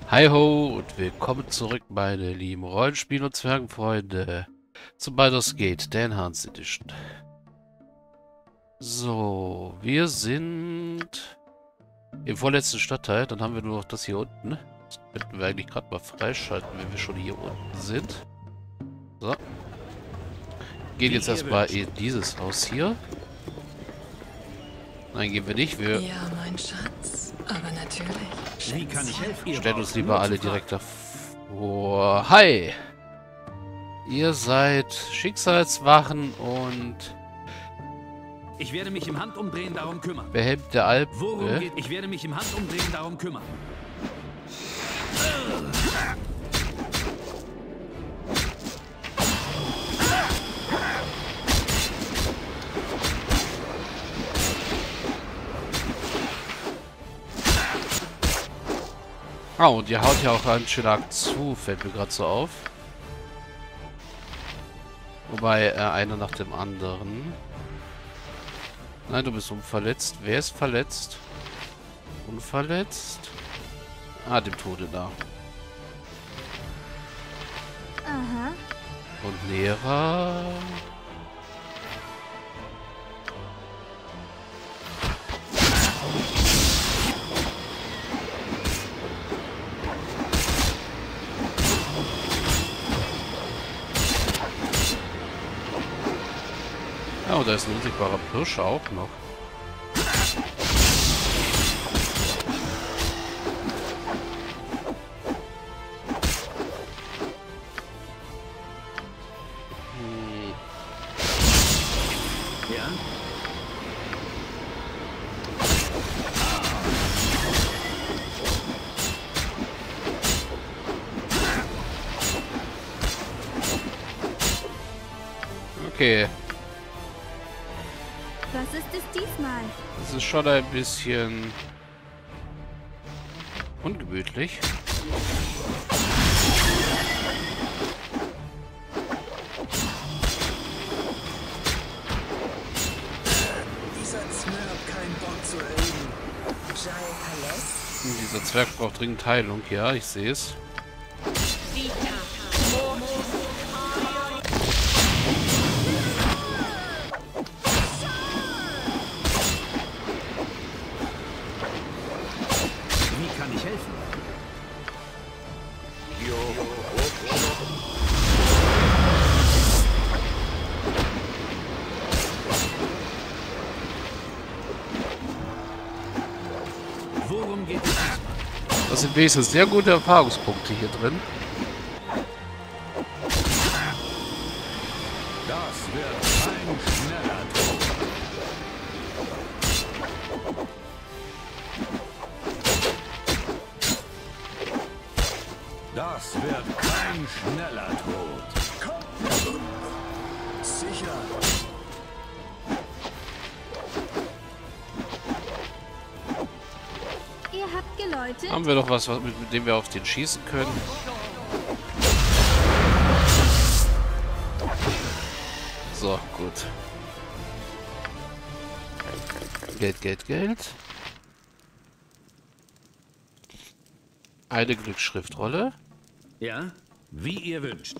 Hi ho und willkommen zurück, meine lieben Rollenspiel- und Zwergenfreunde, zu Baldur's Gate, der Enhanced Edition. So, wir sind im vorletzten Stadtteil, dann haben wir nur noch das hier unten. Das könnten wir eigentlich gerade mal freischalten, wenn wir schon hier unten sind. So, gehen jetzt erstmal in dieses Haus hier. Nein, gehen wir nicht, wir Ja, mein Schatz, aber natürlich. Wie kann ich helfen? stellen uns lieber alle direkt davor. Hi! Ihr seid Schicksalswachen und Ich werde mich im Handumdrehen darum kümmern. Behelm der Alp. Worum geht? Ich werde mich im Handumdrehen darum kümmern. Ah, und ihr haut ja auch einen Schlag zu, fällt mir gerade so auf. Wobei, einer nach dem anderen. Nein, du bist unverletzt. Wer ist verletzt? Unverletzt? Ah, dem Tode da. Aha. Und Lehrer... Ja, und da ist ein unsichtbarer Pirsch auch noch. Ja? Okay, Was ist es diesmal? das ist schon ein bisschen ungemütlich. Dieser Zwerg hat keinen Bock zu reden. Jai Kaless? Dieser Zwerg braucht dringend Heilung. Ja, ich sehe es. Wie kann ich helfen? Worum geht es? Das sind wenigstens sehr gute Erfahrungspunkte hier drin. Das wird kein schneller Tod. Das wird kein schneller Tod. Sicher. Ihr habt geläutet? Haben wir doch was, mit dem wir auf den schießen können? So, gut. Geld, Geld, Geld. Eine Glücksschriftrolle. Ja? Wie ihr wünscht.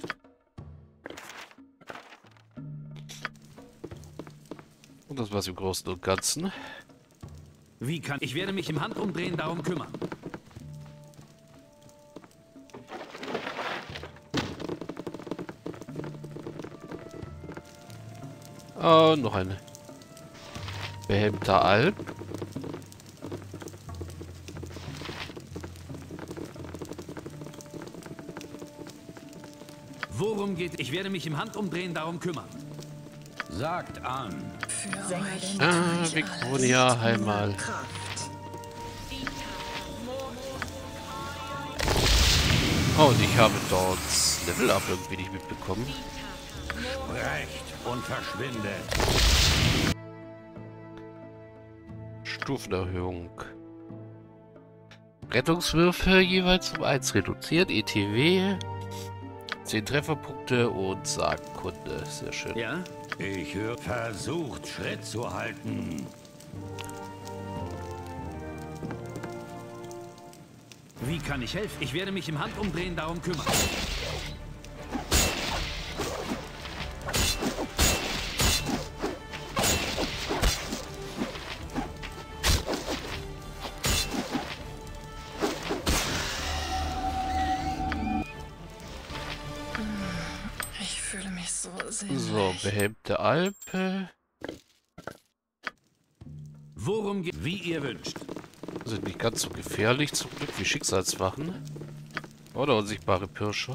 Und das war's im Großen und Ganzen. Wie kann ich werde mich im Handumdrehen darum kümmern. Noch ein behelmter Alp. Worum geht? Ich werde mich im Handumdrehen darum kümmern. Sagt an. Für euch Ah, Victoria, Heimal. Kraft. Oh, und ich habe dort das Level-Up irgendwie nicht mitbekommen. Recht und verschwindet. Stufenerhöhung. Rettungswürfe jeweils um 1 reduziert. ETW. 10 Trefferpunkte und Sagenkunde. Sehr schön. Ja? Ich höre. Versucht, Schritt zu halten. Wie kann ich helfen? Ich werde mich im Handumdrehen darum kümmern. Ich fühle mich so sinnlich. So, behäbte Alpe. Worum geht? Wie ihr wünscht. Sind nicht ganz so gefährlich zum Glück wie Schicksalswachen. Oder unsichtbare Pirsche.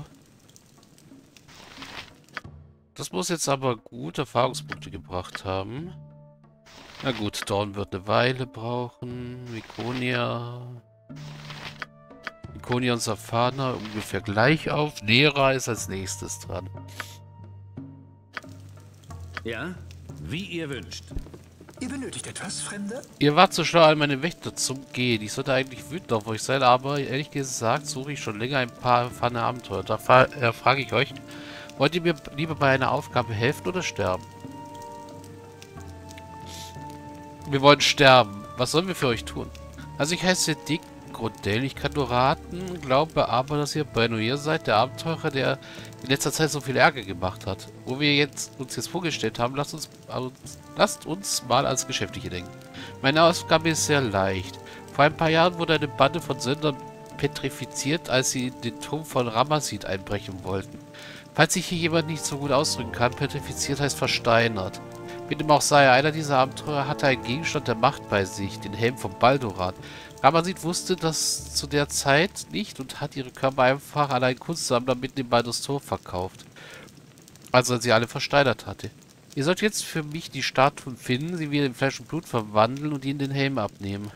Das muss jetzt aber gute Erfahrungspunkte gebracht haben. Na gut, Dorn wird eine Weile brauchen. Mikonia. Mikonia und Safana ungefähr gleich auf. Nera ist als nächstes dran. Ja? Wie ihr wünscht. Ihr benötigt etwas, Fremder? Ihr wart so schlau, all meine Wächter zum Gehen. Ich sollte eigentlich wütend auf euch sein, aber ehrlich gesagt suche ich schon länger ein paar erfahrene Abenteuer. Da frage ich euch, wollt ihr mir lieber bei einer Aufgabe helfen oder sterben? Wir wollen sterben. Was sollen wir für euch tun? Also ich heiße Dick Grodell. Ich kann nur raten, glaube aber, dass ihr Brenouille seid, der Abenteurer, der in letzter Zeit so viel Ärger gemacht hat. Wo wir uns jetzt vorgestellt haben, lasst uns mal als Geschäftliche denken. Meine Aufgabe ist sehr leicht. Vor ein paar Jahren wurde eine Bande von Sündern petrifiziert, als sie in den Turm von Ramazith einbrechen wollten. Falls sich hier jemand nicht so gut ausdrücken kann, petrifiziert heißt versteinert. Wie dem auch sei, einer dieser Abenteurer hatte einen Gegenstand der Macht bei sich, den Helm von Baldoran. Ramazith wusste das zu der Zeit nicht und hat ihre Körper einfach an einen Kunstsammler mitten im Baldur's Tor verkauft. Also als sie alle versteinert hatte. Ihr sollt jetzt für mich die Statuen finden, sie wieder in Fleisch und Blut verwandeln und ihnen den Helm abnehmen.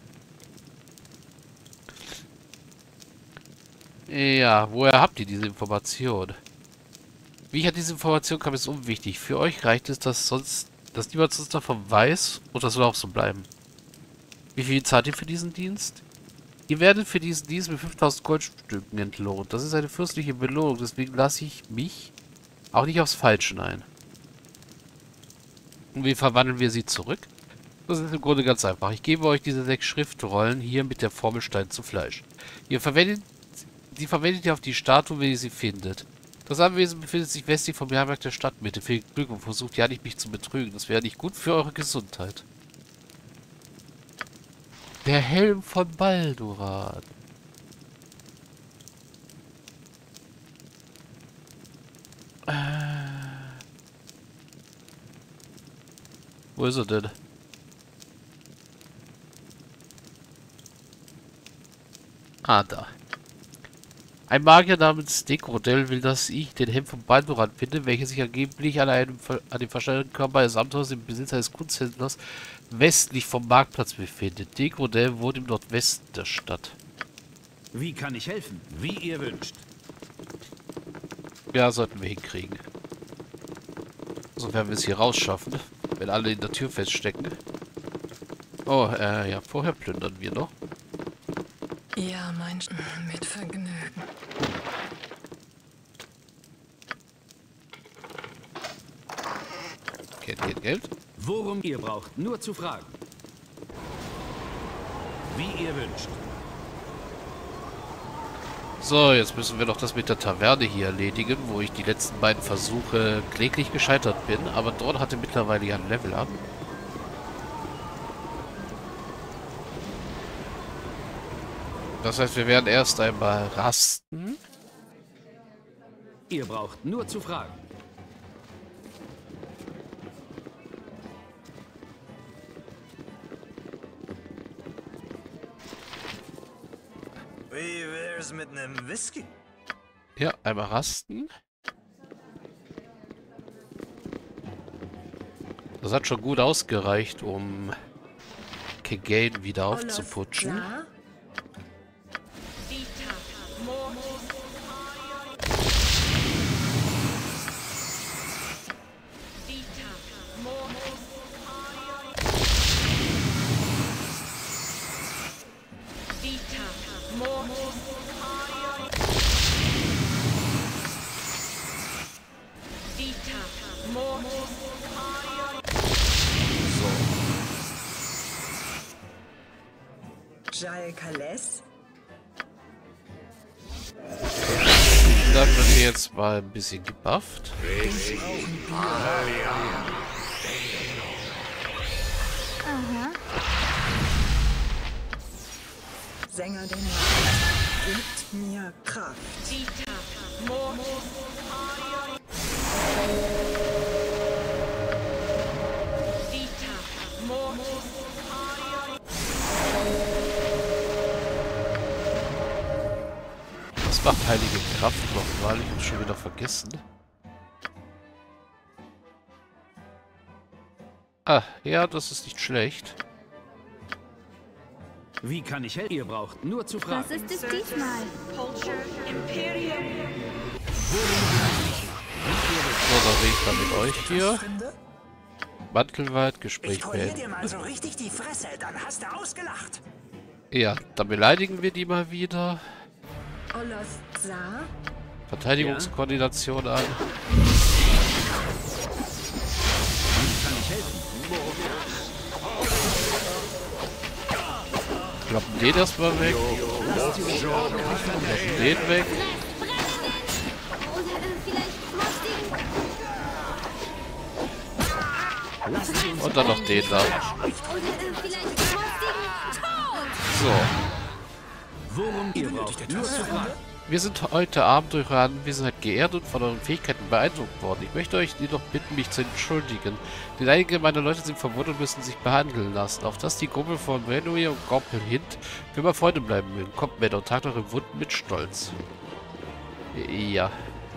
Ja, woher habt ihr diese Information? Wie ich an diese Information kam, ist unwichtig. Für euch reicht es, dass niemand sonst davon weiß und das soll auch so bleiben. Wie viel zahlt ihr für diesen Dienst? Ihr werdet für diesen Dienst mit 5000 Goldstücken entlohnt. Das ist eine fürstliche Belohnung, deswegen lasse ich mich auch nicht aufs Falsche ein. Und wie verwandeln wir sie zurück? Das ist im Grunde ganz einfach. Ich gebe euch diese 6 Schriftrollen hier mit der Formel Stein zu Fleisch. Die verwendet ihr auf die Statue, wenn ihr sie findet. Das Anwesen befindet sich westlich vom Jahrmarkt der Stadtmitte. Viel Glück und versucht ja nicht, mich zu betrügen. Das wäre nicht gut für eure Gesundheit. Der Helm von Baldoran. Wo ist er denn? Ah, da. Ein Magier namens Dick Grodell will, dass ich den Helm von Baldoran finde, welcher sich angeblich an dem versteinerten Körper des Amtors im Besitz eines Kunsthändlers westlich vom Marktplatz befindet. Dick Grodell wohnt im Nordwesten der Stadt. Wie kann ich helfen? Wie ihr wünscht. Ja, sollten wir hinkriegen. So werden wir es hier rausschaffen, wenn alle in der Tür feststecken. Oh, ja, vorher plündern wir noch. Ja, mit Vergnügen. Geld. Worum ihr braucht, nur zu fragen. Wie ihr wünscht. So, jetzt müssen wir noch das mit der Taverne hier erledigen, wo ich die letzten beiden Versuche kläglich gescheitert bin. Aber dort hatte mittlerweile ja ein Level ab. Das heißt, wir werden erst einmal rasten. Ihr braucht nur zu fragen. Wie wär's mit einem Whisky? Ja, einmal rasten. Das hat schon gut ausgereicht, um Kegane wieder aufzuputschen. Jael Kales? wir jetzt mal ein bisschen gebufft. Aha. Sänger der Nacht, gibt mir Kraft. Was macht heilige Kraft nochmal? Ich hab's schon wieder vergessen. Ah, ja, das ist nicht schlecht. Wie kann ich helfen? Ihr braucht nur zu Was fragen. ist es diesmal? So, dann rede ich dann mit euch hier. Finde? Mantelwald, Gespräch Ich polier beenden. dir mal so richtig die Fresse, dann hast du ausgelacht. Ja, dann beleidigen wir die mal wieder. Olosza? Verteidigungskoordination an. Kann ich helfen? Klappen den erstmal weg. Klappen den weg. Oder vielleicht rostigen? Und dann noch den da. Oder vielleicht rostigen? Tot! So. Worum ihr braucht nur zu fragen. Wir sind heute Abend durch eure Anwesenheit geehrt und von euren Fähigkeiten beeindruckt worden. Ich möchte euch jedoch bitten, mich zu entschuldigen. Denn einige meiner Leute sind verwundet und müssen sich behandeln lassen. Auf dass die Gruppe von Renouille und Gompel Hint für immer Freunde bleiben mögen. Kommt mit und tragt eure Wunden mit Stolz. Ja.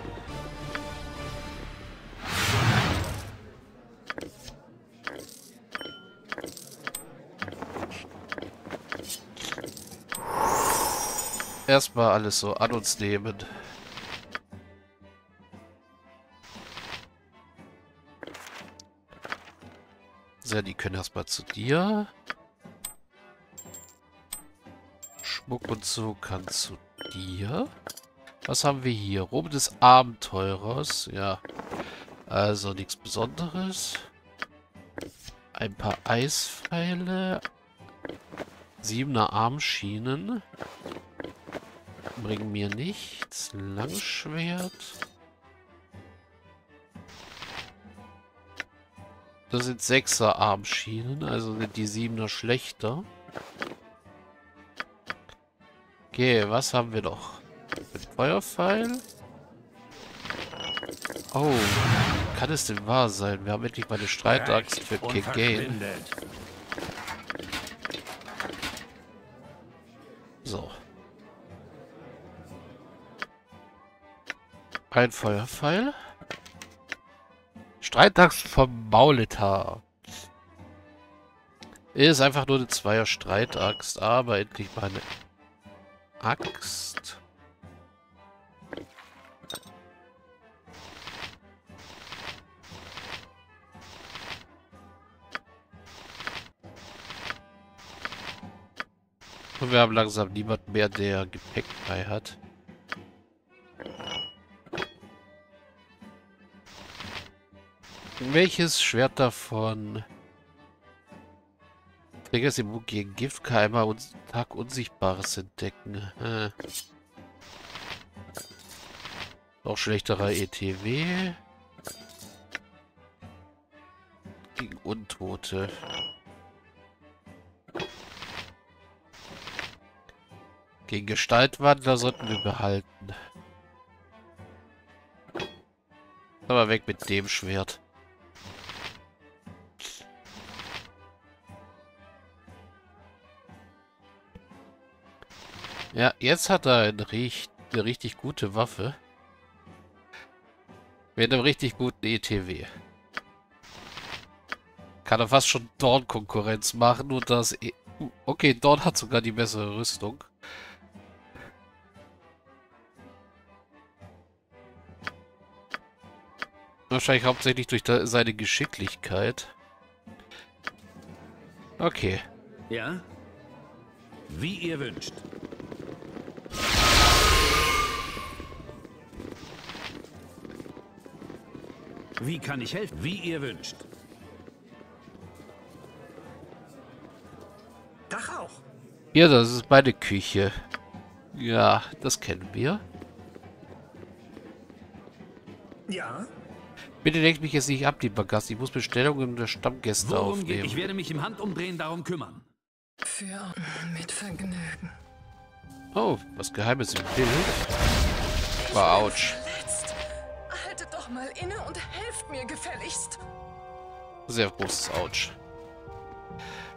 Erstmal alles so an uns nehmen. So, die können erstmal zu dir. Schmuck und so kann zu dir. Was haben wir hier? Robe des Abenteurers. Ja. Also nichts Besonderes. Ein paar Eispfeile. 7er Armschienen. Bringen mir nichts. Langschwert. Das sind 6er Armschienen, also sind die 7er schlechter. Okay, was haben wir noch? Mit Feuerpfeil. Oh, kann es denn wahr sein? Wir haben endlich mal eine Streitaxt für King Gain. So. Ein Feuerpfeil. Streitaxt vom Mauletar. Ist einfach nur eine 2er Streitaxt, aber endlich mal eine Axt. Und wir haben langsam niemanden mehr, der Gepäck bei hat. Welches Schwert davon triggert immun gegen Giftkeimer und Tag Unsichtbares entdecken? Noch schlechterer ETW. Gegen Untote. Gegen Gestaltwandler sollten wir behalten. Aber weg mit dem Schwert. Ja, jetzt hat er eine richtig gute Waffe. Mit einem richtig guten ETW. Kann er fast schon Dorn-Konkurrenz machen und das... Okay, Dorn hat sogar die bessere Rüstung. Wahrscheinlich hauptsächlich durch seine Geschicklichkeit. Okay. Ja? Wie ihr wünscht. Wie kann ich helfen? Wie ihr wünscht. Dach auch. Ja, das ist meine Küche. Ja, das kennen wir. Ja? Bitte lenkt mich jetzt nicht ab, lieber Gast. Ich muss Bestellungen der Stammgäste Worum geht? aufnehmen. Ich werde mich im Handumdrehen darum kümmern. Mit Vergnügen. Oh, was Geheimes im Bild. War ouch. Verletzt. Haltet doch mal inne und helft mir gefälligst. Sehr großes Ouch.